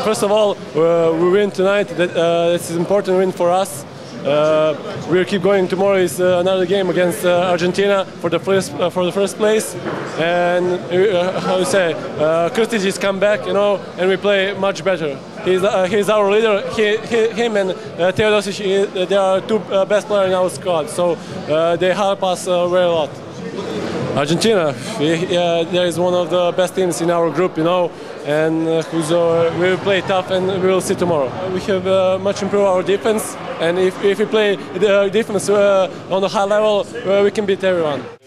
First of all, we win tonight. This is an important win for us. We'll keep going. Tomorrow is another game against Argentina for the first place, and how you say, Krstić has come back, and we play much better. He's our leader. Him and Teodosic, they are two best players in our squad, so they help us very a lot. Argentina, there is one of the best teams in our group, and we will play tough, and we will see tomorrow. We have much improved our defense, and if we play the defense on a high level, we can beat everyone.